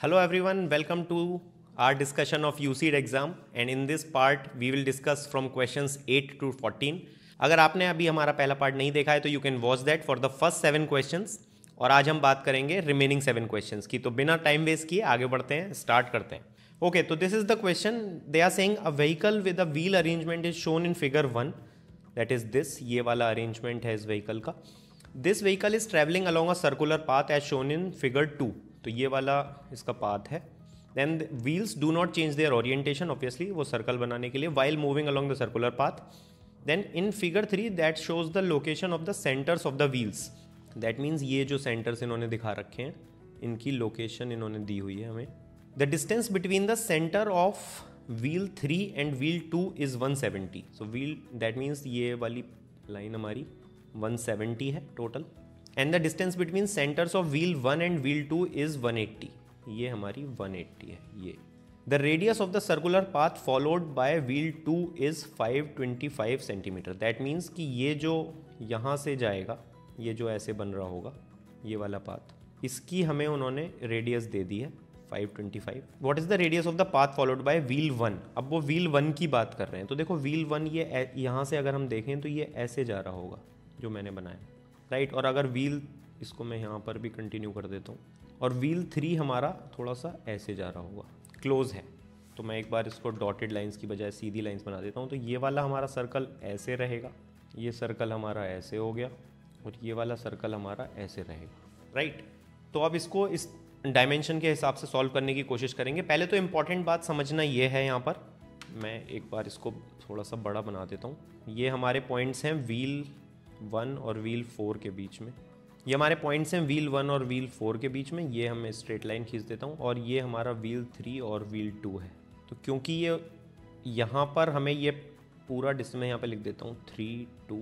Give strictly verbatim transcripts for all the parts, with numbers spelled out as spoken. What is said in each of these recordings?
Hello everyone, welcome to our discussion of U C E D exam and in this part we will discuss from questions eight to fourteen. अगर आपने अभी हमारा पहला part नहीं देखा है तो you can watch that for the first seven questions और आज हम बात करेंगे रिमेनिंग सेवन क्वेश्चंस की। तो बिना टाइम वेस्ट किए आगे बढ़ते हैं, स्टार्ट करते हैं। ओके okay, तो this is the question. They are saying a vehicle with a wheel arrangement is shown in figure one, that is this, ये वाला अरेंजमेंट है इस व्हीकल का। This vehicle is travelling along a circular path as shown in figure two, तो ये वाला इसका path है। Then wheels do not change their orientation, obviously वो सर्कल बनाने के लिए, while moving along the circular path. Then in figure three that shows the location of the centres of the wheels, that means ये जो centres इन्होंने दिखा रखे हैं इनकी लोकेशन इन्होंने दी हुई है हमें। The distance between the centre of wheel three and wheel two is one seventy, so wheel that means ये वाली लाइन हमारी वन सेवेंटी है total. And the distance between centres of wheel one and wheel two is one eighty, ये हमारी one eighty है ये। The radius of the circular path followed by wheel two is five twenty five centimetre, that means कि ये जो यहाँ से जाएगा, ये जो ऐसे बन रहा होगा ये वाला पाथ, इसकी हमें उन्होंने रेडियस दे दी है five twenty five. What is the radius of the path followed by wheel one, अब वो व्हील वन की बात कर रहे हैं। तो देखो व्हील वन ये यहाँ से अगर हम देखें तो ये ऐसे जा रहा होगा जो मैंने बनाया, राइट right? और अगर व्हील, इसको मैं यहाँ पर भी कंटिन्यू कर देता हूँ, और व्हील थ्री हमारा थोड़ा सा ऐसे जा रहा होगा, क्लोज है। तो मैं एक बार इसको डॉटेड लाइंस की बजाय सीधी लाइंस बना देता हूँ। तो ये वाला हमारा सर्कल ऐसे रहेगा, ये सर्कल हमारा ऐसे हो गया, और ये वाला सर्कल हमारा ऐसे रहेगा, राइट right? तो अब इसको इस डायमेंशन के हिसाब से सॉल्व करने की कोशिश करेंगे। पहले तो इम्पॉर्टेंट बात समझना ये है, यहाँ पर मैं एक बार इसको थोड़ा सा बड़ा बना देता हूँ। ये हमारे पॉइंट्स हैं व्हील वन और व्हील फोर के बीच में, ये हमारे पॉइंट्स हैं व्हील वन और व्हील फोर के बीच में। ये हम स्ट्रेट लाइन खींच देता हूँ, और ये हमारा व्हील थ्री और व्हील टू है। तो क्योंकि ये यहाँ पर हमें ये पूरा डिस्टेंस, मैं यहाँ पे लिख देता हूँ three two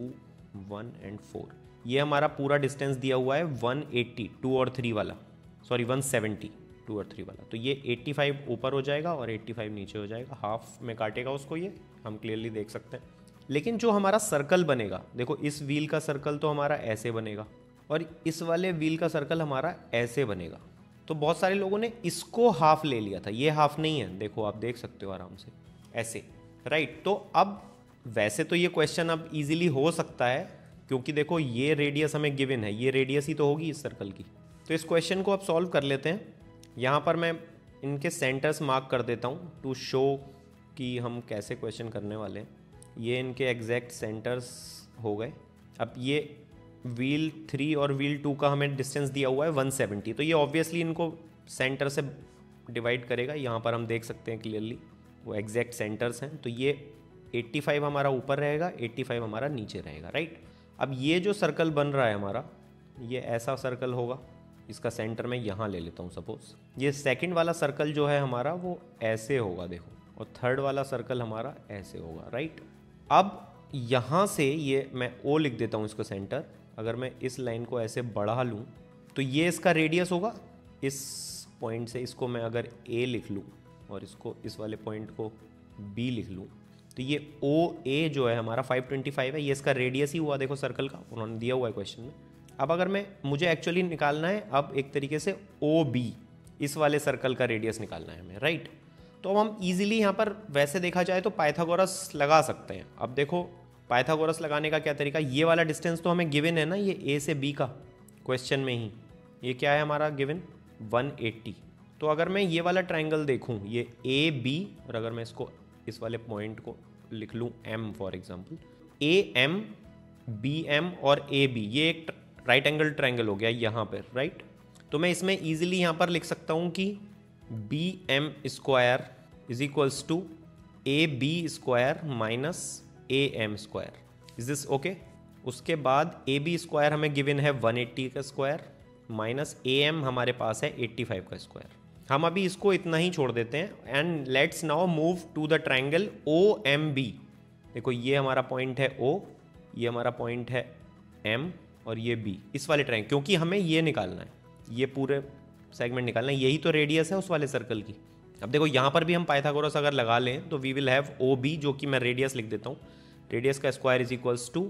one and four, ये हमारा पूरा डिस्टेंस दिया हुआ है वन एट्टी, टू और थ्री वाला, सॉरी वन सेवेंटी, टू और थ्री वाला। तो ये एट्टी फाइव ऊपर हो जाएगा और एट्टी फाइव नीचे हो जाएगा, हाफ में काटेगा उसको, ये हम क्लियरली देख सकते हैं। लेकिन जो हमारा सर्कल बनेगा, देखो इस व्हील का सर्कल तो हमारा ऐसे बनेगा और इस वाले व्हील का सर्कल हमारा ऐसे बनेगा। तो बहुत सारे लोगों ने इसको हाफ ले लिया था, ये हाफ नहीं है, देखो आप देख सकते हो आराम से ऐसे, राइट। तो अब वैसे तो ये क्वेश्चन अब इजीली हो सकता है, क्योंकि देखो ये रेडियस हमें गिवन है, ये रेडियस ही तो होगी इस सर्कल की। तो इस क्वेश्चन को अब सॉल्व कर लेते हैं। यहाँ पर मैं इनके सेंटर्स मार्क कर देता हूँ टू शो कि हम कैसे क्वेश्चन करने वाले हैं। ये इनके एग्जैक्ट सेंटर्स हो गए। अब ये व्हील थ्री और व्हील टू का हमें डिस्टेंस दिया हुआ है वन सेवेंटी, तो ये ऑब्वियसली इनको सेंटर से डिवाइड करेगा। यहाँ पर हम देख सकते हैं क्लियरली वो एग्जैक्ट सेंटर्स हैं। तो ये एट्टी फाइव हमारा ऊपर रहेगा, एट्टी फाइव हमारा नीचे रहेगा, राइट। अब ये जो सर्कल बन रहा है हमारा, ये ऐसा सर्कल होगा, इसका सेंटर मैं यहाँ ले लेता हूँ सपोज। ये सेकेंड वाला सर्कल जो है हमारा वो ऐसे होगा देखो, और थर्ड वाला सर्कल हमारा ऐसे होगा, राइट। अब यहाँ से ये मैं ओ लिख देता हूँ इसको सेंटर। अगर मैं इस लाइन को ऐसे बढ़ा लूँ तो ये इसका रेडियस होगा। इस पॉइंट से इसको मैं अगर ए लिख लूँ और इसको इस वाले पॉइंट को बी लिख लूँ, तो ये ओ ए जो है हमारा फाइव ट्वेंटी फाइव है, ये इसका रेडियस ही हुआ देखो सर्कल का, उन्होंने दिया हुआ है क्वेश्चन में। अब अगर मैं, मुझे एक्चुअली निकालना है अब एक तरीके से ओ बी, इस वाले सर्कल का रेडियस निकालना है हमें, राइट। तो अब हम इजीली यहाँ पर वैसे देखा जाए तो पाइथागोरस लगा सकते हैं। अब देखो पाइथागोरस लगाने का क्या तरीका, ये वाला डिस्टेंस तो हमें गिवन है ना, ये ए से बी का क्वेश्चन में ही, ये क्या है हमारा गिवन वन एट्टी। तो अगर मैं ये वाला ट्रायंगल देखूँ, ये ए बी, और अगर मैं इसको इस वाले पॉइंट को लिख लूँ M for example, A M B M और ए बी, ये एक राइट एंगल ट्रायंगल हो गया यहाँ पर, राइट। तो मैं इसमें ईजिली यहाँ पर लिख सकता हूँ कि B M square is equals to A B square minus A M square, is this okay. उसके बाद ए बी स्क्वायर हमें गिवन है वन एट्टी का स्क्वायर, माइनस ए एम हमारे पास है एट्टी फाइव का स्क्वायर। हम अभी इसको इतना ही छोड़ देते हैं and let's now move to the triangle O M B. देखो ये हमारा पॉइंट है O, ये हमारा पॉइंट है M और ये B, इस वाले ट्रायंगल, क्योंकि हमें ये निकालना है, ये पूरे सेगमेंट निकालना है, यही तो रेडियस है उस वाले सर्कल की। अब देखो यहाँ पर भी हम पाइथागोरस अगर लगा लें तो we will have O B, जो कि मैं रेडियस लिख देता हूँ, रेडियस का square is equals to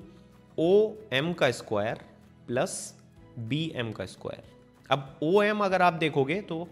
O M का स्क्वायर प्लस बी एम का स्क्वायर। अब ओ एम अगर आप देखोगे तो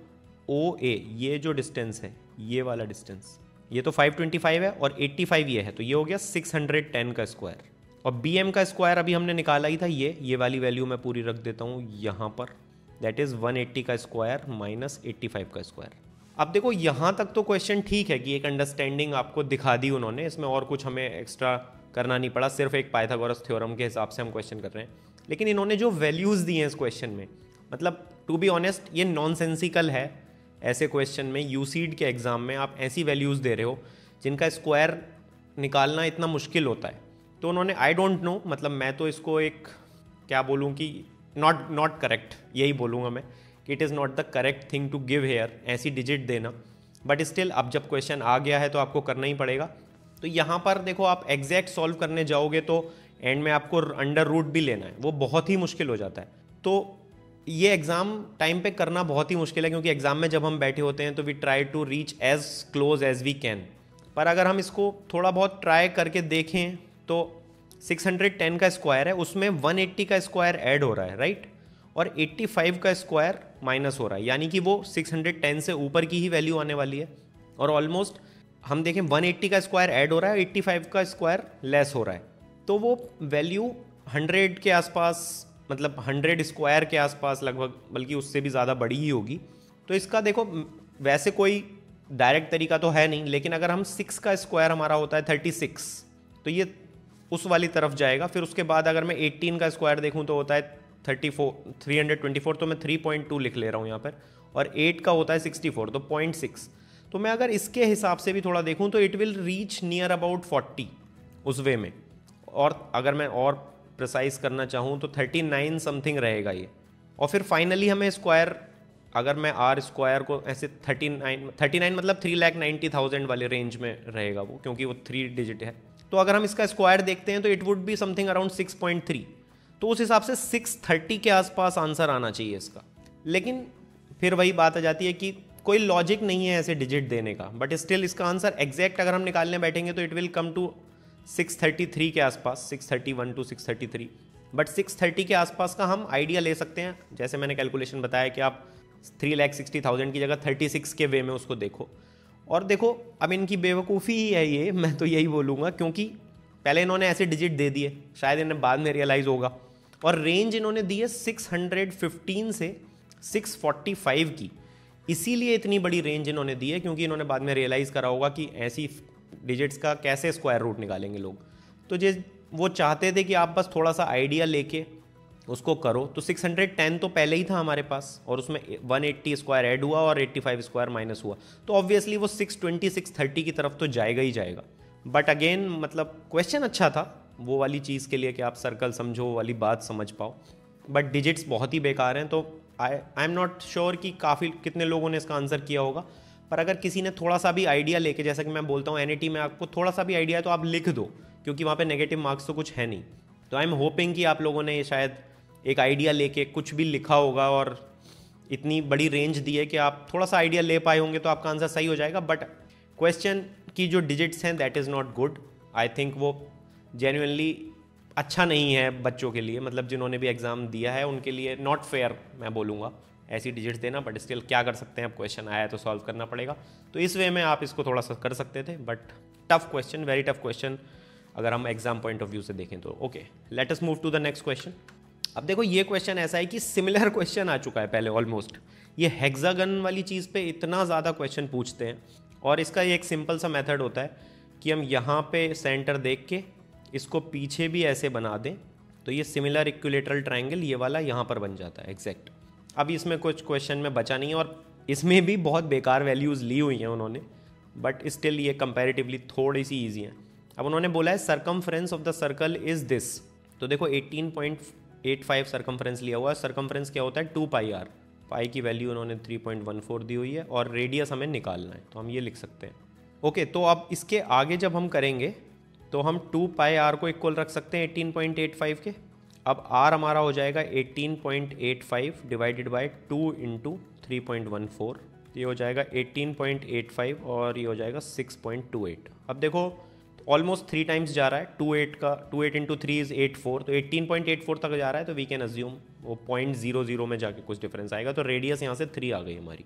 ओ ए, ये जो डिस्टेंस है, ये वाला डिस्टेंस, ये तो फाइव ट्वेंटी फाइव है और एट्टी फाइव ये है, तो ये हो गया सिक्स हंड्रेड टेन का स्क्वायर। और बी एम का स्क्वायर अभी हमने निकाला ही था, ये ये वाली वैल्यू मैं पूरी रख देता हूँ यहाँ पर, दैट इज़ वन एट्टी का स्क्वायर माइनस एट्टी फाइव का स्क्वायर। अब देखो यहाँ तक तो क्वेश्चन ठीक है कि एक अंडरस्टैंडिंग आपको दिखा दी उन्होंने, इसमें और कुछ हमें एक्स्ट्रा करना नहीं पड़ा, सिर्फ एक पाइथागोरस थ्योरम के हिसाब से हम क्वेश्चन कर रहे हैं। लेकिन इन्होंने जो वैल्यूज़ दी हैं इस क्वेश्चन में, मतलब टू बी ऑनेस्ट ये नॉनसेंसिकल है। ऐसे क्वेश्चन में यूसीड के एग्ज़ाम में आप ऐसी वैल्यूज़ दे रहे हो जिनका स्क्वायर निकालना इतना मुश्किल होता है। तो उन्होंने आई डोंट नो, मतलब मैं तो इसको एक क्या बोलूँ कि नॉट नॉट करेक्ट, यही बोलूँगा मैं कि it is not the correct thing to give here, ऐसी डिजिट देना। बट स्टिल अब जब क्वेश्चन आ गया है तो आपको करना ही पड़ेगा। तो यहाँ पर देखो आप एग्जैक्ट सॉल्व करने जाओगे तो एंड में आपको अंडर रूट भी लेना है, वो बहुत ही मुश्किल हो जाता है। तो ये एग्ज़ाम टाइम पे करना बहुत ही मुश्किल है, क्योंकि एग्ज़ाम में जब हम बैठे होते हैं तो we try to reach as close as we can. पर अगर हम इसको थोड़ा बहुत ट्राई करके देखें तो सिक्स हंड्रेड टेन का स्क्वायर है, उसमें वन एट्टी का स्क्वायर ऐड हो रहा है, राइट, और एट्टी फाइव का स्क्वायर माइनस हो रहा है, यानी कि वो सिक्स हंड्रेड टेन से ऊपर की ही वैल्यू आने वाली है। और ऑलमोस्ट हम देखें वन एट्टी का स्क्वायर ऐड हो रहा है, एट्टी फाइव का स्क्वायर लेस हो रहा है, तो वो वैल्यू हंड्रेड के आसपास, मतलब हंड्रेड स्क्वायर के आसपास लगभग, बल्कि उससे भी ज़्यादा बड़ी ही होगी। तो इसका देखो वैसे कोई डायरेक्ट तरीका तो है नहीं, लेकिन अगर हम सिक्स का स्क्वायर हमारा होता है थर्टी सिक्स, तो ये उस वाली तरफ जाएगा। फिर उसके बाद अगर मैं एटीन का स्क्वायर देखूं तो होता है thirty four three hundred twenty four, तो मैं थ्री पॉइंट टू लिख ले रहा हूँ यहाँ पर, और एट का होता है सिक्सटी फोर, तो पॉइंट सिक्स। तो मैं अगर इसके हिसाब से भी थोड़ा देखूँ तो it will reach near about forty उस वे में। और अगर मैं और प्रिसाइज करना चाहूँ तो थर्टी नाइन समथिंग रहेगा ये। और फिर फाइनली हमें स्क्वायर, अगर मैं आर स्क्वायर को ऐसे थर्टी नाइन थर्टी नाइन मतलब थ्री लैख नाइन्टी थाउजेंड वाले रेंज में रहेगा वो, क्योंकि वो थ्री डिजिट है। तो अगर हम इसका स्क्वायर देखते हैं तो it would be something around six point three, तो उस हिसाब से सिक्स थर्टी के आसपास आंसर आना चाहिए इसका। लेकिन फिर वही बात आ जाती है कि कोई लॉजिक नहीं है ऐसे डिजिट देने का, बट स्टिल इसका आंसर एग्जैक्ट अगर हम निकालने बैठेंगे तो it will come to six thirty three के आसपास, six thirty one two six thirty three. But six thirty के आसपास का हम आइडिया ले सकते हैं। जैसे मैंने कैलकुलेशन बताया कि आप थ्री लैख सिक्सटी थाउजेंड की जगह थर्टी सिक्स के वे में उसको देखो। और देखो अब इनकी बेवकूफ़ी ही है ये, मैं तो यही बोलूँगा, क्योंकि पहले इन्होंने ऐसे डिजिट दे दिए, शायद इन्हें बाद में रियलाइज़ होगा। और रेंज इन्होंने दी है सिक्स हंड्रेड फिफ्टीन से सिक्स फोर्टी फाइव की, इसीलिए इतनी बड़ी रेंज इन्होंने दी है, क्योंकि इन्होंने बाद में रियलाइज़ करा होगा कि ऐसी डिजिट्स का कैसे स्क्वायर रूट निकालेंगे लोग। तो जे वो चाहते थे कि आप बस थोड़ा सा आइडिया लेके उसको करो। तो सिक्स हंड्रेड टेन तो पहले ही था हमारे पास, और उसमें वन एट्टी स्क्वायर ऐड हुआ और एट्टी फाइव स्क्वायर माइनस हुआ, तो ऑब्वियसली वो सिक्स ट्वेंटी सिक्स थर्टी की तरफ तो जाएगा ही जाएगा। बट अगेन मतलब क्वेश्चन अच्छा था वो वाली चीज़ के लिए कि आप सर्कल समझो, वो वाली बात समझ पाओ, बट डिजिट्स बहुत ही बेकार हैं। तो I I am not sure कि काफ़ी कितने लोगों ने इसका आंसर किया होगा। पर अगर किसी ने थोड़ा सा भी आइडिया लेके, जैसा कि मैं बोलता हूँ एनईटी में आपको थोड़ा सा भी आइडिया है तो आप लिख दो, क्योंकि वहाँ पे नेगेटिव मार्क्स तो कुछ है नहीं। तो आई एम होपिंग कि आप लोगों ने ये शायद एक आइडिया लेके कुछ भी लिखा होगा, और इतनी बड़ी रेंज दी है कि आप थोड़ा सा आइडिया ले पाए होंगे तो आपका आंसर सही हो जाएगा। बट क्वेश्चन की जो डिजिट्स हैं that is not good. I think वो जेन्युइनली अच्छा नहीं है बच्चों के लिए, मतलब जिन्होंने भी एग्ज़ाम दिया है उनके लिए नॉट फेयर मैं बोलूँगा ऐसी डिजिट्स देना। बट स्टिल क्या कर सकते हैं, अब क्वेश्चन आया है तो सॉल्व करना पड़ेगा। तो इस वे में आप इसको थोड़ा सा कर सकते थे, but tough question, very tough question अगर हम एग्जाम पॉइंट ऑफ व्यू से देखें तो। Okay, let us move to the next question. अब देखो ये क्वेश्चन ऐसा है कि सिमिलर क्वेश्चन आ चुका है पहले ऑलमोस्ट। ये हेक्सागन वाली चीज़ पे इतना ज़्यादा क्वेश्चन पूछते हैं, और इसका ये एक सिंपल सा मेथड होता है कि हम यहाँ पे सेंटर देख के इसको पीछे भी ऐसे बना दें, तो ये सिमिलर इक्विलेटरल ट्रायंगल ये वाला यहाँ पर बन जाता है एग्जैक्ट। अब इसमें कुछ क्वेश्चन में बचा नहीं है, और इसमें भी बहुत बेकार वैल्यूज़ ली हुई हैं उन्होंने, बट स्टिल ये कंपैरेटिवली थोड़ी सी ईजी हैं। अब उन्होंने बोला है circumference of the circle is this. तो देखो eighteen point eight five circumference लिया हुआ है। सरकमफ्रेंस क्या होता है, टू पाई आर। पाई की वैल्यू उन्होंने थ्री पॉइंट वन फोर दी हुई है, और रेडियस हमें निकालना है, तो हम ये लिख सकते हैं। ओके, तो अब इसके आगे जब हम करेंगे तो हम टू पाई आर को इक्वल रख सकते हैं एटीन पॉइंट एट फाइव के। अब आर हमारा हो जाएगा eighteen point eight five divided by two into three point one four, ये हो जाएगा एटीन पॉइंट एट फाइव, और ये हो जाएगा सिक्स पॉइंट टू एट। अब देखो ऑलमोस्ट थ्री टाइम्स जा रहा है, टू एट का two eight into three is eight four, तो एटीन पॉइंट एट फोर तक जा रहा है, तो वी कैन अज्यूम वो पॉइंट जीरो जीरो में जाके कुछ डिफरेंस आएगा। तो रेडियस यहाँ से थ्री आ गई हमारी।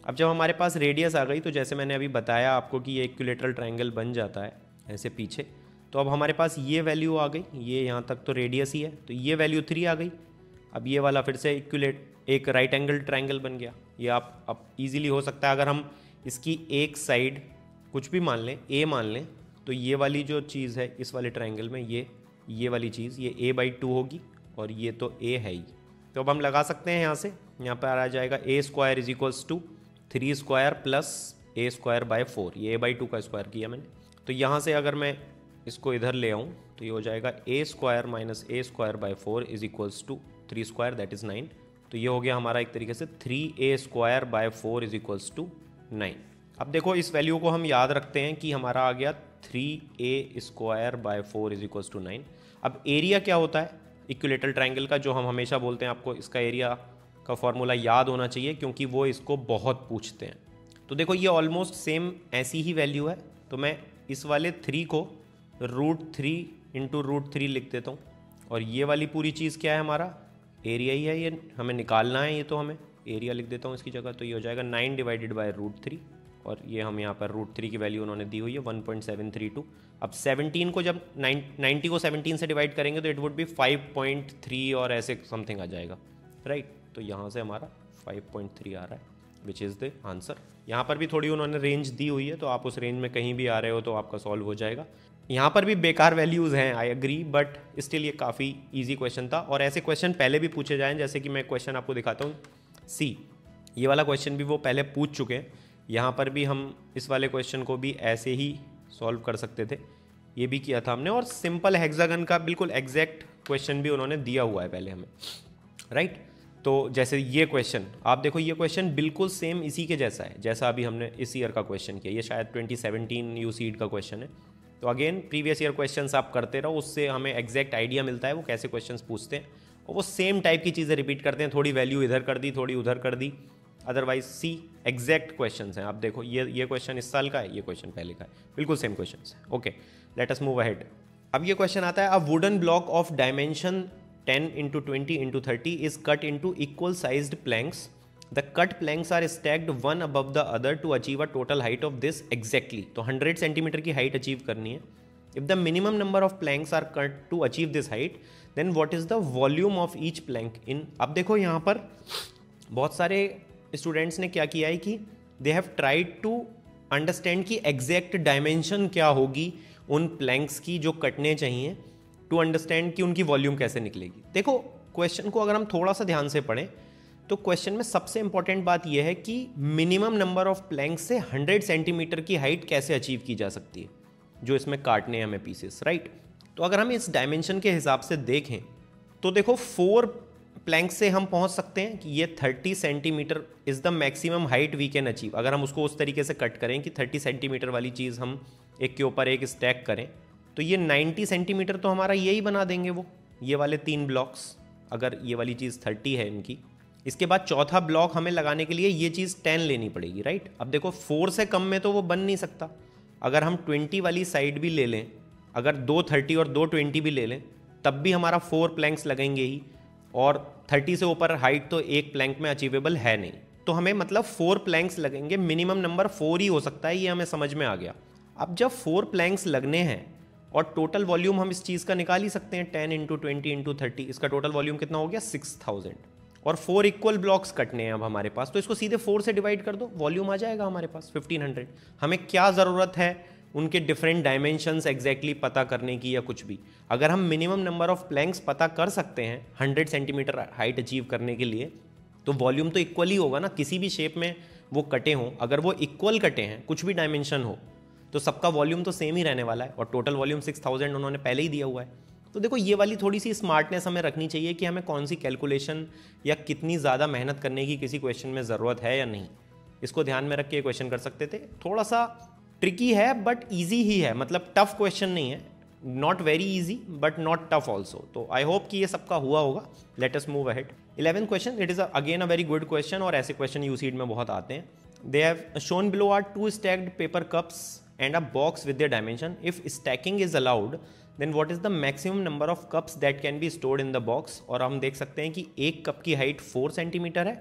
अब जब हमारे पास रेडियस आ गई तो जैसे मैंने अभी बताया आपको कि ये इक्विलेटरल ट्रायंगल बन जाता है ऐसे पीछे, तो अब हमारे पास ये वैल्यू आ गई, ये यहाँ तक तो रेडियस ही है, तो ये वैल्यू थ्री आ गई। अब ये वाला फिर से इक्विलेट एक राइट एंगल ट्रायंगल बन गया। ये आप अब इजीली हो सकता है, अगर हम इसकी एक साइड कुछ भी मान लें, ए मान लें, तो ये वाली जो चीज़ है इस वाले ट्रायंगल में ये ये वाली चीज़ ये ए बाई टू होगी और ये तो ए है ही। तो अब हम लगा सकते हैं यहाँ से, यहाँ पर आ जाएगा A square is equals to three square plus A square by four, ये ए बाई टू का स्क्वायर किया मैंने। तो यहाँ से अगर मैं इसको इधर ले आऊँ तो ये हो जाएगा A square minus A square by four is equals to three square that is nine. तो ये हो गया हमारा एक तरीके से three A square by four is equals to nine. अब देखो इस वैल्यू को हम याद रखते हैं कि हमारा आ गया three A square by four is equals to nine. अब एरिया क्या होता है इक्विलेटरल ट्रायंगल का, जो हम हमेशा बोलते हैं, आपको इसका एरिया का फॉर्मूला याद होना चाहिए क्योंकि वो इसको बहुत पूछते हैं। तो देखो ये ऑलमोस्ट सेम ऐसी ही वैल्यू है, तो मैं इस वाले थ्री को root three into root three लिख देता हूँ, और ये वाली पूरी चीज़ क्या है, हमारा एरिया ही है, ये हमें निकालना है, ये तो हमें एरिया लिख देता हूँ इसकी जगह। तो ये हो जाएगा nine divided by root three, और ये हम यहाँ पर रूट थ्री की वैल्यू उन्होंने दी हुई है one point seven three two. अब सेवनटीन को जब नाइन्टी को सेवनटीन से डिवाइड करेंगे तो it would be five point three और ऐसे समथिंग आ जाएगा, राइट। तो यहाँ से हमारा फाइव पॉइंट थ्री आ रहा है विच इज़ द आंसर। यहाँ पर भी थोड़ी उन्होंने रेंज दी हुई है, तो आप उस रेंज में कहीं भी आ रहे हो तो आपका सॉल्व हो जाएगा। यहाँ पर भी बेकार वैल्यूज़ हैं, आई एग्री, बट स्टिल ये काफ़ी इजी क्वेश्चन था। और ऐसे क्वेश्चन पहले भी पूछे जाएँ, जैसे कि मैं क्वेश्चन आपको दिखाता हूँ सी, ये वाला क्वेश्चन भी वो पहले पूछ चुके हैं। यहाँ पर भी हम इस वाले क्वेश्चन को भी ऐसे ही सॉल्व कर सकते थे, ये भी किया था हमने। और सिंपल हेक्सागन का बिल्कुल एग्जैक्ट क्वेश्चन भी उन्होंने दिया हुआ है पहले हमें, राइट। तो जैसे ये क्वेश्चन आप देखो, ये क्वेश्चन बिल्कुल सेम इसी के जैसा है जैसा अभी हमने इस ईयर का क्वेश्चन किया। ये शायद ट्वेंटी सेवनटीन यूसीड का क्वेश्चन है। तो अगेन प्रीवियस ईयर क्वेश्चंस आप करते रहो, उससे हमें एग्जैक्ट आइडिया मिलता है वो कैसे क्वेश्चंस पूछते हैं, और वो सेम टाइप की चीज़ें रिपीट करते हैं, थोड़ी वैल्यू इधर कर दी, थोड़ी उधर कर दी। अदरवाइज सी एग्जैक्ट क्वेश्चंस हैं। आप देखो ये ये क्वेश्चन इस साल का है, ये क्वेश्चन पहले का है, बिल्कुल सेम क्वेश्चंस है। Okay, let us move ahead. अब ये क्वेश्चन आता है, a wooden block of dimension ten into twenty into thirty is cut into equal sized planks. The cut planks are stacked one above the other to achieve a total height of this exactly. तो hundred centimetre की height achieve करनी है। If the minimum number of planks are cut to achieve this height, then what is the volume of each plank in. अब देखो यहाँ पर बहुत सारे स्टूडेंट्स ने क्या किया है कि they have tried to understand कि एग्जैक्ट डायमेंशन क्या होगी उन प्लैंक्स की जो कटने चाहिए, टू अंडरस्टैंड कि उनकी वॉल्यूम कैसे निकलेगी। देखो क्वेश्चन को अगर हम थोड़ा सा ध्यान से पढ़ें तो क्वेश्चन में सबसे इंपॉर्टेंट बात यह है कि मिनिमम नंबर ऑफ प्लैंक्स से हंड्रेड सेंटीमीटर की हाइट कैसे अचीव की जा सकती है, जो इसमें काटने हैं हमें पीसेस, राइट। तो अगर हम इस डायमेंशन के हिसाब से देखें तो देखो फोर प्लैंक से हम पहुंच सकते हैं कि ये thirty centimetre is the maximum height we can achieve. अगर हम उसको उस तरीके से कट करें कि थर्टी सेंटीमीटर वाली चीज़ हम एक के ऊपर एक स्टैक करें, तो ये नाइन्टी सेंटीमीटर तो हमारा यही बना देंगे वो, ये वाले तीन ब्लॉक्स। अगर ये वाली चीज़ थर्टी है इनकी, इसके बाद चौथा ब्लॉक हमें लगाने के लिए ये चीज़ टेन लेनी पड़ेगी, राइट। अब देखो फोर से कम में तो वो बन नहीं सकता। अगर हम ट्वेंटी वाली साइड भी ले लें, अगर दो थर्टी और दो ट्वेंटी भी ले लें, तब भी हमारा फोर प्लैंक्स लगेंगे ही, और थर्टी से ऊपर हाइट तो एक प्लैंक में अचीवेबल है नहीं। तो हमें मतलब फोर प्लैंक्स लगेंगे, मिनिमम नंबर फोर ही हो सकता है, ये हमें समझ में आ गया। अब जब फोर प्लैंक्स लगने हैं और टोटल वॉल्यूम हम इस चीज़ का निकाल ही सकते हैं, ten into twenty into thirty, इसका टोटल वॉल्यूम कितना हो गया, सिक्स थाउजेंड। और फोर इक्वल ब्लॉक्स कटने हैं अब हमारे पास, तो इसको सीधे फोर से डिवाइड कर दो, वॉल्यूम आ जाएगा हमारे पास फिफ्टीन हंड्रेड। हमें क्या ज़रूरत है उनके डिफरेंट डायमेंशंस एग्जैक्टली पता करने की या कुछ भी। अगर हम मिनिमम नंबर ऑफ प्लैंक्स पता कर सकते हैं हंड्रेड सेंटीमीटर हाइट अचीव करने के लिए, तो वॉल्यूम तो इक्वल ही होगा ना। किसी भी शेप में वो कटे हों, अगर वो इक्वल कटे हैं, कुछ भी डायमेंशन हो, तो सबका वॉल्यूम तो सेम ही रहने वाला है, और टोटल वॉल्यूम सिक्स थाउजेंड उन्होंने पहले ही दिया हुआ है। तो देखो ये वाली थोड़ी सी स्मार्टनेस हमें रखनी चाहिए कि हमें कौन सी कैलकुलेशन या कितनी ज़्यादा मेहनत करने की किसी क्वेश्चन में ज़रूरत है या नहीं, इसको ध्यान में रख के क्वेश्चन कर सकते थे। थोड़ा सा ट्रिकी है बट ईजी ही है, मतलब टफ क्वेश्चन नहीं है, not very easy but not tough also. तो आई होप कि ये सबका हुआ होगा। Let us move ahead. Eleventh question, it is again a very good question, और ऐसे क्वेश्चन यूसीड में बहुत आते हैं। They have shown below are two stacked paper cups and a box with their dimension. If stacking is allowed then what is the maximum number of cups that can be stored in the box. और हम देख सकते हैं कि एक cup की height four centimetre है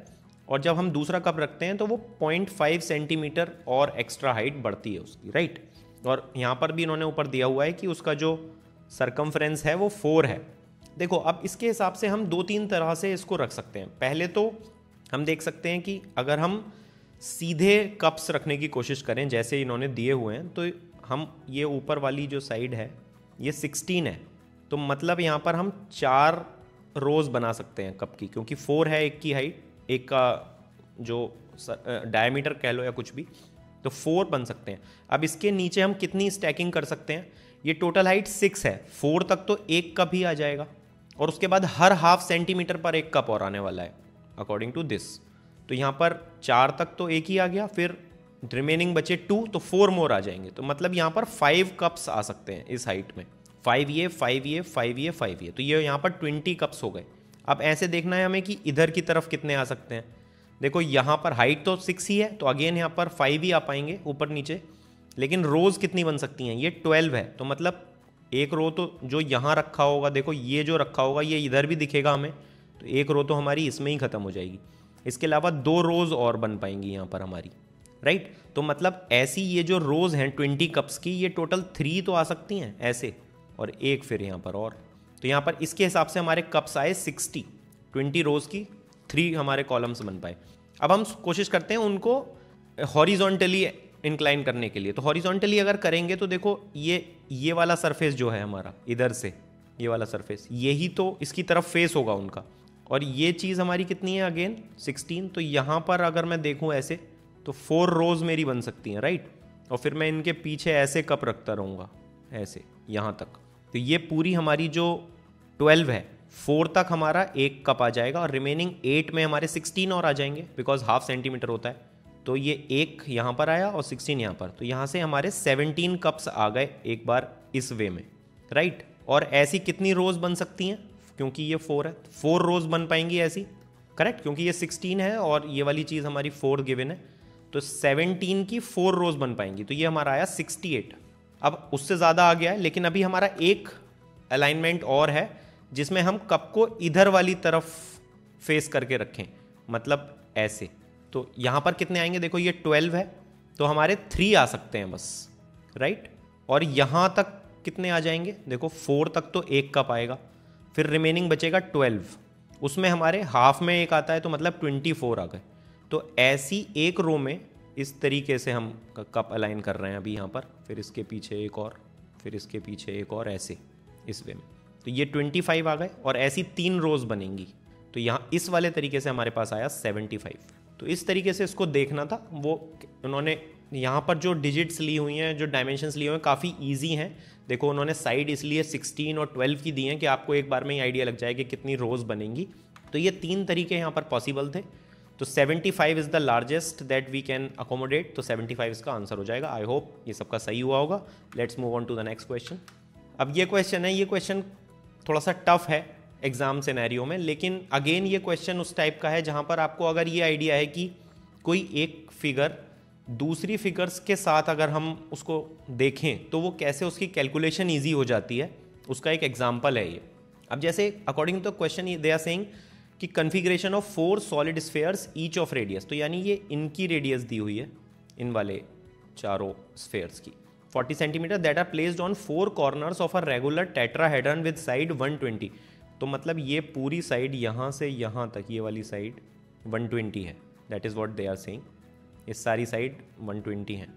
और जब हम दूसरा कप रखते हैं तो वो पॉइंट फाइव सेंटीमीटर और एक्स्ट्रा हाइट बढ़ती है उसकी, राइट। और यहाँ पर भी इन्होंने ऊपर दिया हुआ है कि उसका जो सरकमफ्रेंस है वो फोर है। देखो अब इसके हिसाब से हम दो तीन तरह से इसको रख सकते हैं। पहले तो हम देख सकते हैं कि अगर हम सीधे कप्स रखने की कोशिश करें जैसे इन्होंने दिए हुए हैं, तो हम ये ऊपर वाली जो साइड है ये सिक्सटीन है, तो मतलब यहाँ पर हम चार रोज़ बना सकते हैं कप की, क्योंकि फोर है एक की हाइट, एक का जो डायमीटर कह लो या कुछ भी, तो फोर बन सकते हैं। अब इसके नीचे हम कितनी स्टैकिंग कर सकते हैं, ये टोटल हाइट सिक्स है, फोर तक तो एक कप ही आ जाएगा, और उसके बाद हर हाफ सेंटीमीटर पर एक कप और आने वाला है अकॉर्डिंग टू दिस। तो यहाँ पर चार तक तो एक ही आ गया, फिर रिमेनिंग बचे टू, तो फोर मोर आ जाएंगे, तो मतलब यहाँ पर फाइव कप्स आ सकते हैं इस हाइट में, फाइव ये फाइव ये फाइव ये फाइव ये, तो ये यहाँ पर ट्वेंटी कप्स हो गए। अब ऐसे देखना है हमें कि इधर की तरफ कितने आ सकते हैं। देखो यहाँ पर हाइट तो सिक्स ही है, तो अगेन यहाँ पर फाइव ही आ पाएंगे ऊपर नीचे, लेकिन रोज़ कितनी बन सकती हैं, ये ट्वेल्व है, तो मतलब एक रो तो जो यहाँ रखा होगा, देखो ये जो रखा होगा ये इधर भी दिखेगा हमें, तो एक रो तो हमारी इसमें ही ख़त्म हो जाएगी। इसके अलावा दो रोज़ और बन पाएंगी यहाँ पर हमारी, राइट। तो मतलब ऐसी ये जो रोज़ हैं ट्वेंटी कप्स की, ये टोटल थ्री तो आ सकती हैं ऐसे, और एक फिर यहाँ पर और, तो यहाँ पर इसके हिसाब से हमारे कप्स आए सिक्सटी, ट्वेंटी रोज़ की थ्री हमारे कॉलम्स बन पाए। अब हम कोशिश करते हैं उनको हॉरिजॉन्टली इंक्लाइन करने के लिए। तो हॉरिजॉन्टली अगर करेंगे तो देखो ये ये वाला सरफेस जो है हमारा इधर से, ये वाला सरफेस यही तो इसकी तरफ फेस होगा उनका, और ये चीज़ हमारी कितनी है अगेन सिक्सटीन, तो यहाँ पर अगर मैं देखूँ ऐसे तो फोर रोज़ मेरी बन सकती हैं, राइट। और फिर मैं इनके पीछे ऐसे कप रखता रहूँगा ऐसे यहाँ तक, तो ये पूरी हमारी जो ट्वेल्व है, फोर तक हमारा एक कप आ जाएगा, और रिमेनिंग एट में हमारे सिक्सटीन और आ जाएंगे, बिकॉज हाफ सेंटीमीटर होता है, तो ये एक यहाँ पर आया और सिक्सटीन यहाँ पर, तो यहाँ से हमारे सेवनटीन कप्स आ गए एक बार इस वे में, राइट। और ऐसी कितनी रोज़ बन सकती हैं, क्योंकि ये फोर है, फोर रोज़ बन पाएंगी ऐसी, करेक्ट, क्योंकि ये सिक्सटीन है और ये वाली चीज़ हमारी फोर गिवन है, तो सेवनटीन की फोर रोज़ बन पाएंगी, तो ये हमारा आया सिक्सटी एट। अब उससे ज़्यादा आ गया है, लेकिन अभी हमारा एक अलाइनमेंट और है जिसमें हम कप को इधर वाली तरफ फेस करके रखें, मतलब ऐसे, तो यहाँ पर कितने आएंगे, देखो ये ट्वेल्व है, तो हमारे थ्री आ सकते हैं बस, राइट। और यहाँ तक कितने आ जाएंगे, देखो फोर तक तो एक कप आएगा, फिर रिमेनिंग बचेगा ट्वेल्व, उसमें हमारे हाफ में एक आता है, तो मतलब ट्वेंटी फोर आ गए। तो ऐसी एक रो में इस तरीके से हम कप अलाइन कर रहे हैं अभी यहाँ पर, फिर इसके पीछे एक और, फिर इसके पीछे एक और, ऐसे इस वे में, तो ये ट्वेंटी फाइव आ गए, और ऐसी तीन रोज़ बनेंगी, तो यहाँ इस वाले तरीके से हमारे पास आया सेवेंटी फाइव। तो इस तरीके से इसको देखना था। वो उन्होंने यहाँ पर जो डिजिट्स ली हुई हैं, जो डायमेंशंस लिए हुए हैं, काफ़ी ईजी हैं। देखो उन्होंने साइड इसलिए सिक्सटीन और ट्वेल्व की दी हैं कि आपको एक बार में ही आइडिया लग जाए कि कितनी रोज़ बनेंगी। तो ये तीन तरीके यहाँ पर पॉसिबल थे। तो seventy five is the largest that we can accommodate, तो सेवेंटी फाइव इसका आंसर हो जाएगा। आई होप ये सबका सही हुआ होगा। Let's move on to the next question. अब ये क्वेश्चन है, ये क्वेश्चन थोड़ा सा टफ है एग्ज़ाम सिनेरियो में, लेकिन अगेन ये क्वेश्चन उस टाइप का है जहाँ पर आपको अगर ये आइडिया है कि कोई एक फिगर दूसरी फिगर्स के साथ अगर हम उसको देखें तो वो कैसे उसकी कैलकुलेशन ईजी हो जाती है, उसका एक एग्जाम्पल है ये। अब जैसे according to question they are saying कि configuration of four solid spheres each of radius, तो यानी ये इनकी रेडियस दी हुई है, इन वाले चारों स्फेयर्स की forty centimetre that are placed on four corners of a regular tetrahedron with side one twenty. तो मतलब ये पूरी साइड यहाँ से यहाँ तक, ये वाली साइड वन ट्वेंटी है, that is what they are saying. ये सारी साइड वन ट्वेंटी है।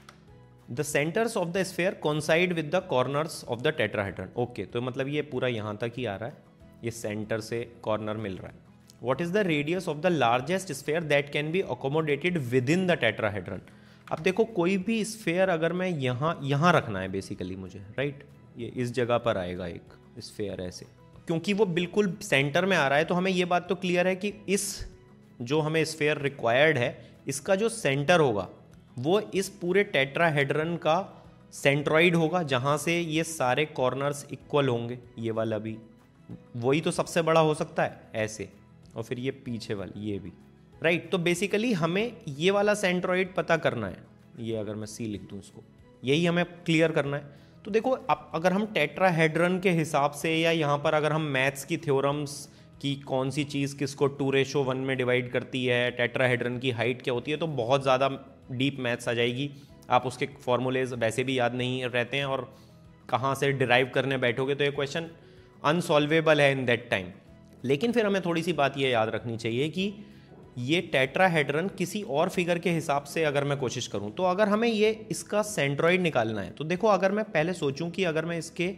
The centres of the sphere coincide with the corners of the tetrahedron. Okay, तो मतलब ये पूरा यहाँ तक ही आ रहा है, ये सेंटर से कॉर्नर मिल रहा है। What is the radius of the largest sphere that can be accommodated within the tetrahedron. अब देखो कोई भी स्फेयर अगर मैं यहाँ यहाँ रखना है बेसिकली मुझे, राइट, ये इस जगह पर आएगा एक स्फेयर ऐसे, क्योंकि वो बिल्कुल सेंटर में आ रहा है, तो हमें ये बात तो क्लियर है कि इस जो हमें स्फेयर रिक्वायर्ड है, इसका जो सेंटर होगा वो इस पूरे टेट्राहेड्रन का सेंट्रॉइड होगा, जहाँ से ये सारे कॉर्नर्स इक्वल होंगे। ये वाला भी वही तो सबसे बड़ा हो सकता है ऐसे, और फिर ये पीछे वाली ये भी, राइट। तो बेसिकली हमें ये वाला सेंट्रॉइड पता करना है। ये अगर मैं सी लिख दूँ इसको, यही हमें क्लियर करना है। तो देखो अब अगर हम टेट्राहेड्रन के हिसाब से, या यहाँ पर अगर हम मैथ्स की थ्योरम्स कि कौन सी चीज़ किसको टू रेशो वन में डिवाइड करती है, टेट्राहेड्रन की हाइट क्या होती है, तो बहुत ज़्यादा डीप मैथ्स आ जाएगी। आप उसके फॉर्मूलेज वैसे भी याद नहीं रहते हैं और कहाँ से डिराइव करने बैठोगे तो ये क्वेश्चन अनसॉल्वेबल है इन दैट टाइम। लेकिन फिर हमें थोड़ी सी बात ये याद रखनी चाहिए कि ये टेट्राहेड्रन किसी और फिगर के हिसाब से अगर मैं कोशिश करूं, तो अगर हमें ये इसका सेंट्रॉइड निकालना है, तो देखो अगर मैं पहले सोचूं कि अगर मैं इसके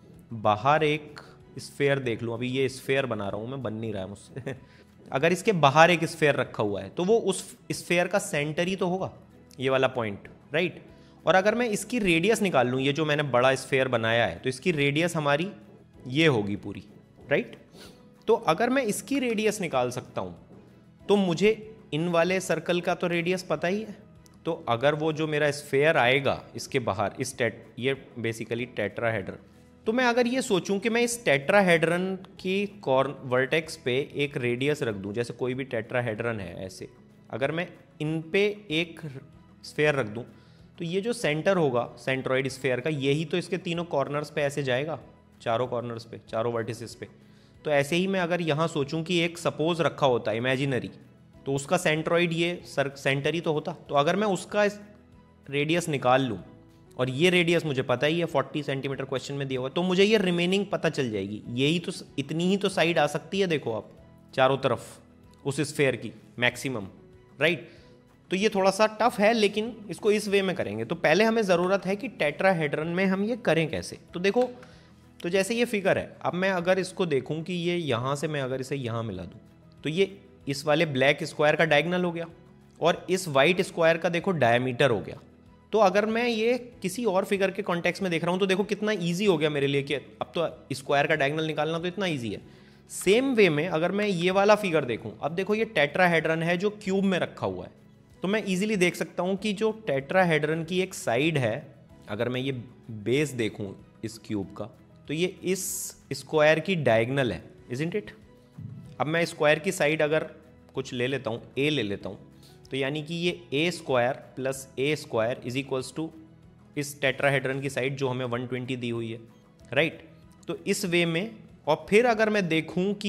बाहर एक स्फेयर देख लूं, अभी ये स्फेयर बना रहा हूं मैं, बन नहीं रहा है मुझसे अगर इसके बाहर एक स्फेयर रखा हुआ है तो वो उस स्फेयर का सेंटर ही तो होगा, ये वाला पॉइंट, राइट। और अगर मैं इसकी रेडियस निकाल लूँ, ये जो मैंने बड़ा स्फेयर बनाया है, तो इसकी रेडियस हमारी ये होगी पूरी, राइट। तो अगर मैं इसकी रेडियस निकाल सकता हूँ तो मुझे इन वाले सर्कल का तो रेडियस पता ही है। तो अगर वो जो मेरा स्फेयर आएगा इसके बाहर, इस टेट ये बेसिकली टेट्राहेड्रन, तो मैं अगर ये सोचूं कि मैं इस टेट्राहेड्रन की कॉर्न वर्टेक्स पे एक रेडियस रख दूं, जैसे कोई भी टेट्राहेड्रन है ऐसे, अगर मैं इन पे एक स्फेयर रख दूं, तो ये जो सेंटर होगा सेंट्रॉइड स्फेयर का, यही तो इसके तीनों कॉर्नर्स पे ऐसे जाएगा, चारों कॉर्नर्स पे, चारों वर्टिसेस पे। तो ऐसे ही मैं अगर यहाँ सोचूं कि एक सपोज रखा होता है इमेजिनरी, तो उसका सेंट्रॉइड ये सर सेंटर ही तो होता। तो अगर मैं उसका रेडियस निकाल लूँ, और ये रेडियस मुझे पता ही है चालीस सेंटीमीटर क्वेश्चन में दिया हुआ है, तो मुझे ये रिमेनिंग पता चल जाएगी। यही तो, इतनी ही तो साइड आ सकती है, देखो आप चारों तरफ उस स्फेयर की मैक्सिमम, राइट। तो ये थोड़ा सा टफ है, लेकिन इसको इस वे में करेंगे। तो पहले हमें ज़रूरत है कि टेट्राहेड्रन में हम ये करें कैसे। तो देखो, तो जैसे ये फिगर है, अब मैं अगर इसको देखूं कि ये यहाँ से मैं अगर इसे यहाँ मिला दूँ, तो ये इस वाले ब्लैक स्क्वायर का डायगोनल हो गया और इस वाइट स्क्वायर का देखो डायमीटर हो गया। तो अगर मैं ये किसी और फिगर के कॉन्टेक्स्ट में देख रहा हूँ तो देखो कितना ईजी हो गया मेरे लिए कि अब तो स्क्वायर का डायगोनल निकालना तो इतना ईजी है। सेम वे में अगर मैं ये वाला फिगर देखूँ, अब देखो ये टेट्राहेड्रन है जो क्यूब में रखा हुआ है, तो मैं इजीली देख सकता हूँ कि जो टेट्राहेड्रन की एक साइड है, अगर मैं ये बेस देखूँ इस क्यूब का, तो ये इस स्क्वायर की डायगोनल है, इजंट इट। अब मैं स्क्वायर की साइड अगर कुछ ले लेता हूँ, ए ले लेता हूँ, तो यानी कि ये a square plus A square is equals to इस टेट्राहेड्रन की साइड जो हमें वन ट्वेंटी दी हुई है, राइट। तो इस वे में, और फिर अगर मैं देखूँ कि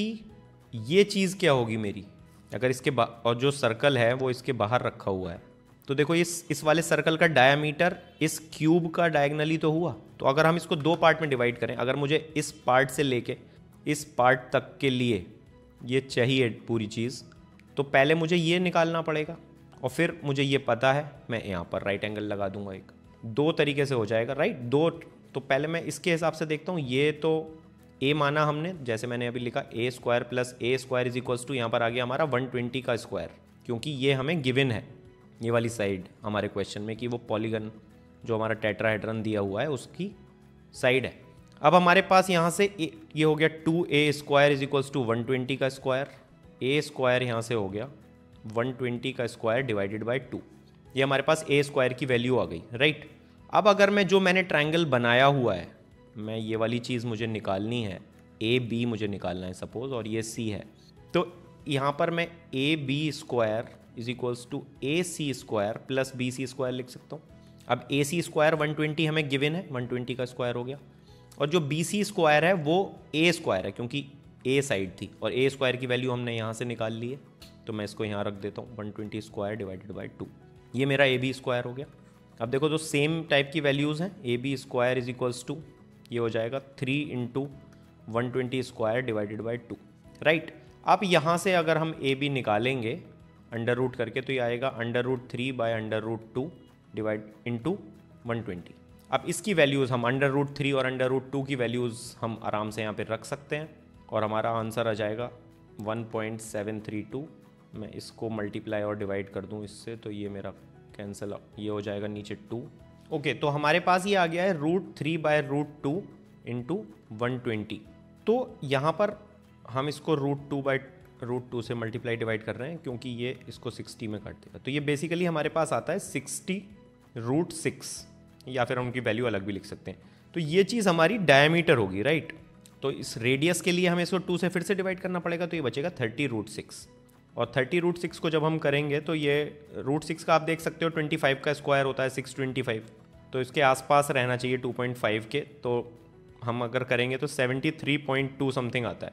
ये चीज़ क्या होगी मेरी, अगर इसके बा और जो सर्कल है वो इसके बाहर रखा हुआ है, तो देखो इस इस वाले सर्कल का डायमीटर इस क्यूब का डायगोनली तो हुआ। तो अगर हम इसको दो पार्ट में डिवाइड करें, अगर मुझे इस पार्ट से लेके इस पार्ट तक के लिए ये चाहिए पूरी चीज़, तो पहले मुझे ये निकालना पड़ेगा और फिर मुझे ये पता है, मैं यहाँ पर राइट एंगल लगा दूंगा एक, दो तरीके से हो जाएगा, राइट। दो, तो पहले मैं इसके हिसाब से देखता हूँ, ये तो ए माना हमने, जैसे मैंने अभी लिखा a square plus A square is equals to, यहाँ पर आ गया हमारा वन ट्वेंटी का स्क्वायर, क्योंकि ये हमें गिवन है, ये वाली साइड हमारे क्वेश्चन में कि वो पॉलीगन जो हमारा टेट्राहेड्रन दिया हुआ है उसकी साइड है। अब हमारे पास यहाँ से ए, ये हो गया two a square is equals to one twenty का स्क्वायर, ए स्क्वायर यहाँ से हो गया वन ट्वेंटी का स्क्वायर डिवाइडेड बाय टू, ये हमारे पास ए स्क्वायर की वैल्यू आ गई, राइट। अब अगर मैं जो मैंने ट्रायंगल बनाया हुआ है, मैं ये वाली चीज़ मुझे निकालनी है, ए बी मुझे निकालना है सपोज, और ये सी है, तो यहाँ पर मैं A B square is equals to A C square plus B C square लिख सकता हूँ। अब A C square one twenty हमें गिवन है, वन ट्वेंटी का स्क्वायर हो गया, और जो बी सी स्क्वायर है वो ए स्क्वायर है क्योंकि ए साइड थी, और ए स्क्वायर की वैल्यू हमने यहाँ से निकाल ली है, तो मैं इसको यहाँ रख देता हूँ, one twenty square divided by two, ये मेरा ए बी स्क्वायर हो गया। अब देखो जो सेम टाइप की वैल्यूज़ हैं, A B square is equals to, ये हो जाएगा three into one twenty square divided by two, right. अब यहाँ से अगर हम ए बी निकालेंगे अंडर रूट करके, तो ये आएगा under root three by under root two divide into one twenty. अब इसकी वैल्यूज़ हम अंडर रूट थ्री और अंडर रूट टू की वैल्यूज़ हम आराम से यहाँ पे रख सकते हैं, और हमारा आंसर आ जाएगा one point seven three two. मैं इसको मल्टीप्लाई और डिवाइड कर दूँ इससे, तो ये मेरा कैंसिल, ये हो जाएगा नीचे टू। ओके, तो हमारे पास ये आ गया है root three by root two into one twenty. तो यहाँ पर हम इसको root two by root two से मल्टीप्लाई डिवाइड कर रहे हैं क्योंकि ये इसको सिक्सटी में काट देगा, तो ये बेसिकली हमारे पास आता है सिक्सटी रूट सिक्स, या फिर हम उनकी वैल्यू अलग भी लिख सकते हैं। तो ये चीज़ हमारी डायमीटर होगी, राइट। तो इस रेडियस के लिए हमें इसको टू से फिर से डिवाइड करना पड़ेगा, तो ये बचेगा थर्टी रूट सिक्स, और थर्टी रूट सिक्स को जब हम करेंगे तो ये रूट सिक्स का आप देख सकते हो ट्वेंटी फाइव का स्क्वायर होता है सिक्स ट्वेंटी फाइव, तो इसके आसपास रहना चाहिए टू पॉइंट फाइव के, तो हम अगर करेंगे तो seventy three point two something आता है।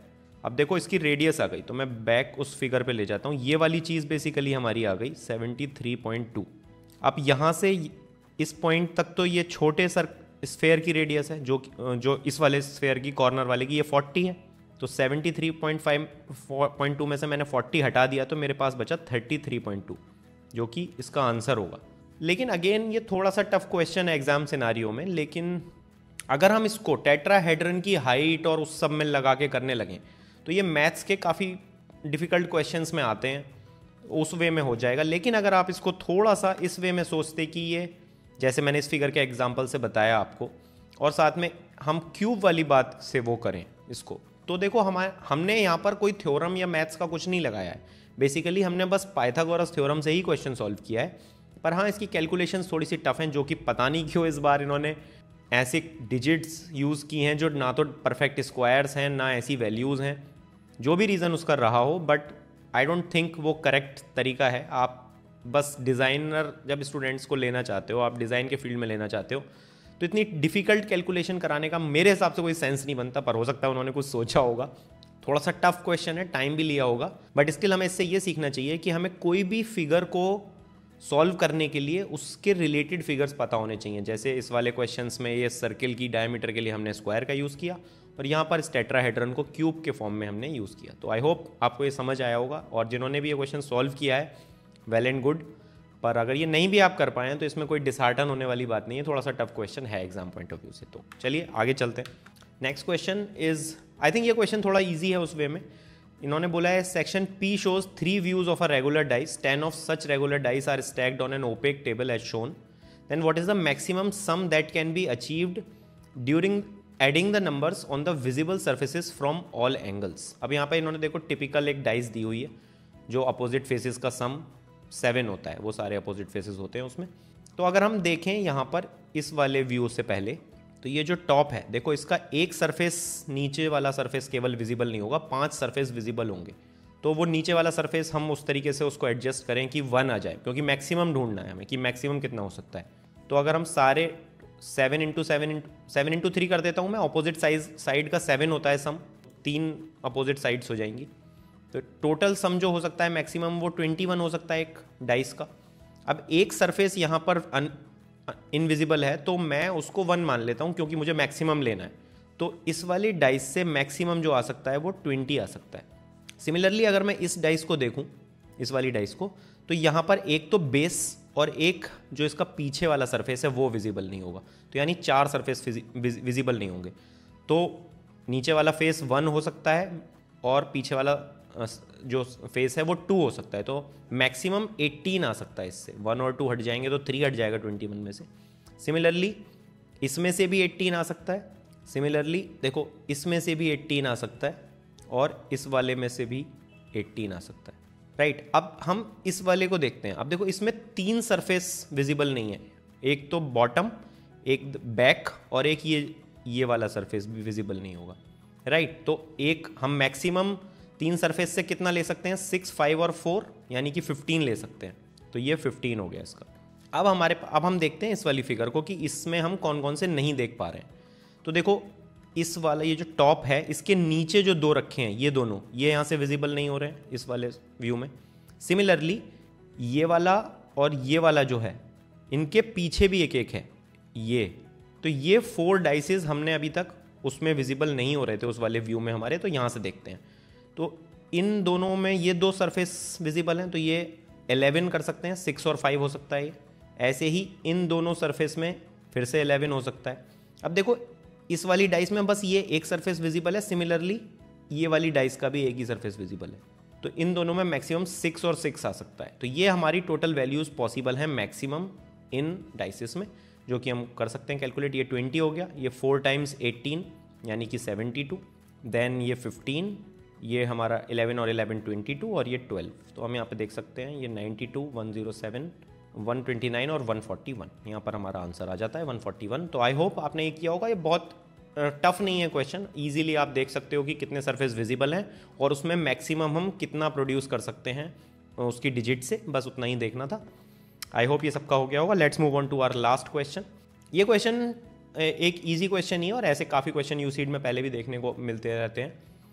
अब देखो इसकी रेडियस आ गई, तो मैं बैक उस फिगर पे ले जाता हूँ। ये वाली चीज़ बेसिकली हमारी आ गई सेवेंटी थ्री पॉइंट टू। अब यहाँ से इस पॉइंट तक तो ये छोटे सर स्फेयर की रेडियस है, जो जो इस वाले स्फेयर की कॉर्नर वाले की ये फोर्टी है। तो seventy three point five point two में से मैंने फोर्टी हटा दिया, तो मेरे पास बचा थर्टी थ्री पॉइंट टू, जो कि इसका आंसर होगा। लेकिन अगेन ये थोड़ा सा टफ क्वेश्चन है एग्जाम सिनारियो में, लेकिन अगर हम इसको टेट्राहेड्रन की हाइट और उस सब में लगा के करने लगें तो ये मैथ्स के काफ़ी डिफ़िकल्ट क्वेश्चंस में आते हैं, उस वे में हो जाएगा। लेकिन अगर आप इसको थोड़ा सा इस वे में सोचते कि ये जैसे मैंने इस फिगर के एग्जांपल से बताया आपको, और साथ में हम क्यूब वाली बात से वो करें इसको, तो देखो हमारे हमने यहाँ पर कोई थ्योरम या मैथ्स का कुछ नहीं लगाया है। बेसिकली हमने बस पाइथागोरस थ्योरम से ही क्वेश्चन सॉल्व किया है। पर हाँ, इसकी कैलकुलेशंस थोड़ी सी टफ हैं, जो कि पता नहीं क्यों इस बार इन्होंने ऐसे डिजिट्स यूज़ की हैं जो ना तो परफेक्ट स्क्वायर्स हैं ना ऐसी वैल्यूज़ हैं। जो भी रीज़न उसका रहा हो, बट आई डोंट थिंक वो करेक्ट तरीका है। आप बस डिज़ाइनर जब स्टूडेंट्स को लेना चाहते हो, आप डिज़ाइन के फील्ड में लेना चाहते हो, तो इतनी डिफ़िकल्ट कैलकुलेशन कराने का मेरे हिसाब से कोई सेंस नहीं बनता। पर हो सकता है उन्होंने कुछ सोचा होगा। थोड़ा सा टफ क्वेश्चन है, टाइम भी लिया होगा, बट स्टिल हमें इससे ये सीखना चाहिए कि हमें कोई भी फिगर को सॉल्व करने के लिए उसके रिलेटेड फिगर्स पता होने चाहिए। जैसे इस वाले क्वेश्चंस में ये सर्किल की डायमीटर के लिए हमने स्क्वायर का यूज़ किया, और यहाँ पर इस टेट्राहेड्रन को क्यूब के फॉर्म में हमने यूज़ किया। तो आई होप आपको ये समझ आया होगा, और जिन्होंने भी ये क्वेश्चन सॉल्व किया है वेल एंड गुड। पर अगर ये नहीं भी आप कर पाएँ तो इसमें कोई डिसहार्टन होने वाली बात नहीं है, थोड़ा सा टफ क्वेश्चन है एग्जाम पॉइंट ऑफ व्यू से। तो चलिए आगे चलते हैं। Next question is, I think ये क्वेश्चन थोड़ा ईजी है उस वे में। इन्होंने बोला है section P shows three views of a regular dice, ten of such regular dice are stacked on an opaque table as shown, then what is the maximum sum that can be achieved during adding the numbers on the visible surfaces from all angles. अब यहाँ पे इन्होंने देखो typical एक dice दी हुई है, जो opposite faces का सम सेवन होता है, वो सारे अपोजिट फेसेस होते हैं उसमें। तो अगर हम देखें यहाँ पर इस वाले व्यू से पहले, तो ये जो टॉप है देखो, इसका एक सरफेस, नीचे वाला सरफेस केवल विजिबल नहीं होगा, पांच सरफेस विजिबल होंगे। तो वो नीचे वाला सरफेस हम उस तरीके से उसको एडजस्ट करें कि वन आ जाए, क्योंकि मैक्सिमम ढूंढना है हमें कि मैक्सिमम कितना हो सकता है। तो अगर हम सारे seven into seven into seven into three कर देता हूँ मैं, अपोजिट साइज साइड का सेवन होता है सम, तीन अपोजिट साइड्स हो जाएंगी। तो टोटल सम जो हो सकता है मैक्सिमम वो ट्वेंटी वन हो सकता है एक डाइस का। अब एक सरफेस यहाँ पर इनविजिबल है, तो मैं उसको वन मान लेता हूँ क्योंकि मुझे मैक्सिमम लेना है। तो इस वाली डाइस से मैक्सिमम जो आ सकता है वो ट्वेंटी आ सकता है। सिमिलरली अगर मैं इस डाइस को देखूँ, इस वाली डाइस को, तो यहाँ पर एक तो बेस और एक जो इसका पीछे वाला सरफेस है वो विजिबल नहीं होगा। तो यानी चार सरफेस विजिबल नहीं होंगे। तो नीचे वाला फेस वन हो सकता है और पीछे वाला जो फेस है वो टू हो सकता है। तो मैक्सिमम एटीन आ सकता है इससे, वन और टू हट जाएंगे तो थ्री हट जाएगा ट्वेंटी वन में से। सिमिलरली इसमें से भी एटीन आ सकता है, सिमिलरली देखो इसमें से भी एटीन आ सकता है, और इस वाले में से भी एटीन आ सकता है, राइट। अब हम इस वाले को देखते हैं। अब देखो इसमें तीन सरफेस विजिबल नहीं है, एक तो बॉटम, एक बैक, और एक ये ये वाला सरफेस भी विजिबल नहीं होगा, राइट। तो एक हम मैक्सिमम तीन सरफेस से कितना ले सकते हैं, सिक्स, फाइव और फोर, यानी कि फिफ्टीन ले सकते हैं। तो ये फिफ्टीन हो गया इसका। अब हमारे अब हम देखते हैं इस वाली फिगर को कि इसमें हम कौन कौन से नहीं देख पा रहे हैं। तो देखो इस वाला ये जो टॉप है, इसके नीचे जो दो रखे हैं ये दोनों, ये यहाँ से विजिबल नहीं हो रहे हैं इस वाले व्यू में। सिमिलरली ये वाला और ये वाला जो है, इनके पीछे भी एक एक है ये। तो ये फोर डाइसेस हमने अभी तक उसमें विजिबल नहीं हो रहे थे उस वाले व्यू में हमारे। तो यहाँ से देखते हैं, तो इन दोनों में ये दो सरफेस विजिबल हैं, तो ये इलेवन कर सकते हैं, सिक्स और फाइव हो सकता है ये। ऐसे ही इन दोनों सरफेस में फिर से इलेवन हो सकता है। अब देखो इस वाली डाइस में बस ये एक सरफेस विजिबल है, सिमिलरली ये वाली डाइस का भी एक ही सरफेस विजिबल है। तो इन दोनों में मैक्सिमम सिक्स और सिक्स आ सकता है। तो ये हमारी टोटल वैल्यूज़ पॉसिबल हैं मैक्सिमम इन डाइसेस में, जो कि हम कर सकते हैं कैलकुलेट। ये ट्वेंटी हो गया, ये फोर टाइम्स एटीन यानी कि सेवेंटी टू, देन ये फिफ्टीन, ये हमारा इलेवन और इलेवन ट्वेंटी टू, और ये ट्वेल्व। तो हम यहाँ पे देख सकते हैं ये ninety two, one zero seven, one twenty nine और वन फोर्टी वन, यहाँ पर हमारा आंसर आ जाता है वन फोर्टी वन। तो आई होप आपने ये किया होगा। ये बहुत टफ नहीं है क्वेश्चन, इजीली आप देख सकते हो कि कितने सरफेस विजिबल हैं और उसमें मैक्सिमम हम कितना प्रोड्यूस कर सकते हैं उसकी डिजिट से, बस उतना ही देखना था। आई होप ये सबका हो गया होगा। Let's move on to our last question. ये क्वेश्चन एक ईजी क्वेश्चन ही है और ऐसे काफ़ी क्वेश्चन यूसीड में पहले भी देखने को मिलते रहते हैं।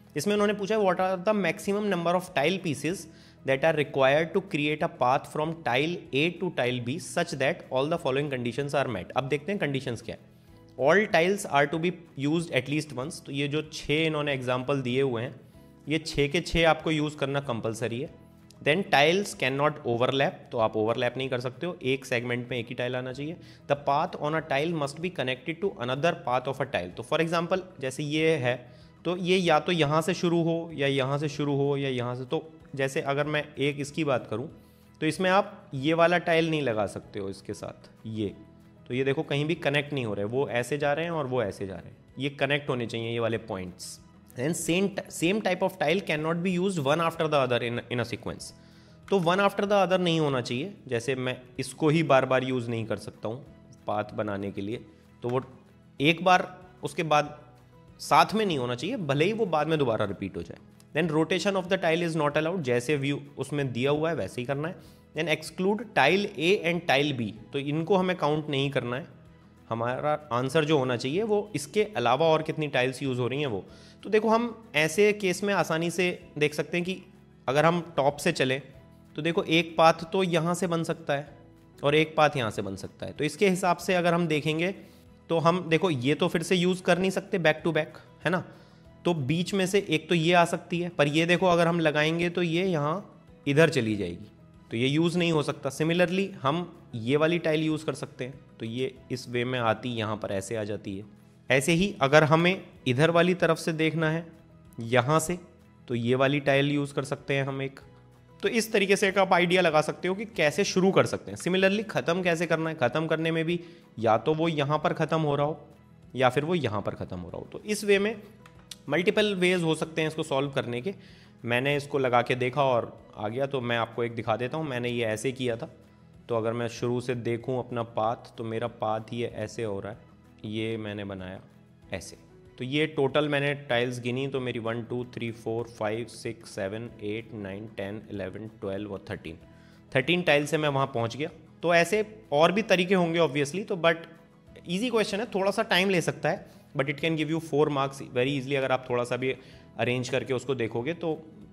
इसमें उन्होंने पूछा है what are the maximum number of tile pieces that are required to create a path from tile A to tile B such that all the following conditions are met. अब देखते हैं कंडीशंस क्या है। All tiles are to be used at least once, तो ये जो छः इन्होंने एग्जाम्पल दिए हुए हैं ये छः के छः आपको यूज़ करना कंपलसरी है। Then tiles can not overlap, तो आप ओवरलैप नहीं कर सकते हो, एक सेगमेंट में एक ही टाइल आना चाहिए। The path on a tile must be connected to another path of a tile, तो फॉर एग्जांपल जैसे ये है तो ये या तो यहाँ से शुरू हो या यहाँ से शुरू हो या यहाँ से, तो जैसे अगर मैं एक इसकी बात करूँ तो इसमें आप ये वाला टाइल नहीं लगा सकते हो इसके साथ, ये तो ये देखो कहीं भी कनेक्ट नहीं हो रहे, वो ऐसे जा रहे हैं और वो ऐसे जा रहे हैं, ये कनेक्ट होने चाहिए ये वाले points. And same same type of tile can not be use one after the other in in a sequence, तो वन आफ्टर द अदर नहीं होना चाहिए। जैसे मैं इसको ही बार बार यूज़ नहीं कर सकता हूँ पाथ बनाने के लिए, तो वो एक बार उसके बाद साथ में नहीं होना चाहिए, भले ही वो बाद में दोबारा रिपीट हो जाए। Then rotation of the tile is not allowed, जैसे व्यू उसमें दिया हुआ है वैसे ही करना है। Then exclude tile A and tile B, तो इनको हमें काउंट नहीं करना है, हमारा आंसर जो होना चाहिए वो इसके अलावा और कितनी टाइल्स यूज़ हो रही हैं वो। तो देखो हम ऐसे केस में आसानी से देख सकते हैं कि अगर हम टॉप से चलें तो देखो एक पाथ तो यहाँ से बन सकता है और एक पाथ यहाँ से बन सकता है, तो इसके हिसाब से अगर हम देखेंगे तो हम देखो ये तो फिर से यूज़ कर नहीं सकते बैक टू बैक, है ना, तो बीच में से एक तो ये आ सकती है, पर ये देखो अगर हम लगाएंगे तो ये यहाँ इधर चली जाएगी, तो ये यूज़ नहीं हो सकता। सिमिलरली हम ये वाली टाइल यूज़ कर सकते हैं, तो ये इस वे में आती यहाँ पर ऐसे आ जाती है। ऐसे ही अगर हमें इधर वाली तरफ से देखना है यहाँ से, तो ये वाली टाइल यूज़ कर सकते हैं हम एक। तो इस तरीके से एक आप आइडिया लगा सकते हो कि कैसे शुरू कर सकते हैं। सिमिलरली ख़त्म कैसे करना है, ख़त्म करने में भी या तो वो यहाँ पर ख़त्म हो रहा हो या फिर वो यहाँ पर ख़त्म हो रहा हो, तो इस वे में मल्टीपल वेज हो सकते हैं इसको सॉल्व करने के। मैंने इसको लगा के देखा और आ गया, तो मैं आपको एक दिखा देता हूँ। मैंने ये ऐसे किया था, तो अगर मैं शुरू से देखूँ अपना पाथ, तो मेरा पाथ ये ऐसे हो रहा है, ये मैंने बनाया ऐसे, तो ये टोटल मैंने टाइल्स गिनी तो मेरी one two three four five six seven eight nine ten eleven twelve और थर्टीन थर्टीन टाइल से मैं वहाँ पहुँच गया। तो ऐसे और भी तरीके होंगे ऑब्वियसली, तो बट इजी क्वेश्चन है, थोड़ा सा टाइम ले सकता है, but it can give you four marks very easily. अगर आप थोड़ा सा भी अरेंज करके उसको देखोगे तो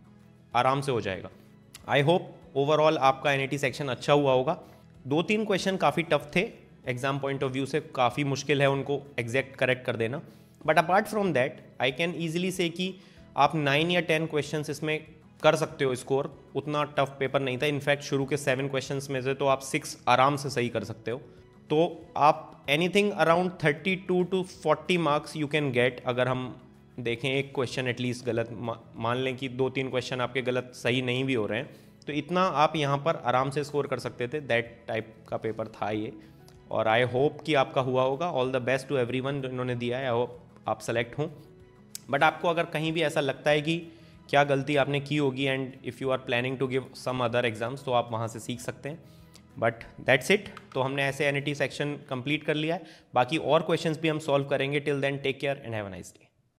आराम से हो जाएगा। आई होप ओवरऑल आपका एनईटी सेक्शन अच्छा हुआ होगा। दो तीन क्वेश्चन काफ़ी टफ थे, एग्जाम पॉइंट ऑफ व्यू से काफ़ी मुश्किल है उनको एग्जैक्ट करेक्ट कर देना, but apart from that I can easily say कि आप नाइन या टेन क्वेश्चन इसमें कर सकते हो स्कोर। उतना टफ पेपर नहीं था, इनफैक्ट शुरू के सेवन क्वेश्चन में से तो आप सिक्स आराम से सही कर सकते हो। तो आप anything around thirty two to forty marks you can get. अगर हम देखें एक क्वेश्चन एटलीस्ट गलत, मा, मान लें कि दो तीन क्वेश्चन आपके गलत सही नहीं भी हो रहे हैं, तो इतना आप यहाँ पर आराम से स्कोर कर सकते थे। दैट टाइप का पेपर था ये, और आई होप कि आपका हुआ होगा। All the best to everyone जो इन्होंने दिया है, आई होप आप सेलेक्ट हों। बट आपको अगर कहीं भी ऐसा लगता है कि क्या गलती आपने की होगी and if you are planning to give some other exams, तो आप वहाँ से सीख सकते हैं। But that's it. तो हमने ऐसे एनईटी सेक्शन कंप्लीट कर लिया है, बाकी और क्वेश्चंस भी हम सॉल्व करेंगे। Till then take care and have a nice day.